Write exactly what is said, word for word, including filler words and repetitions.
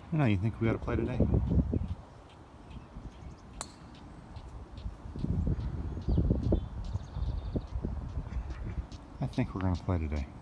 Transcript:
You know, you think we ought to play today? I think we're going to play today.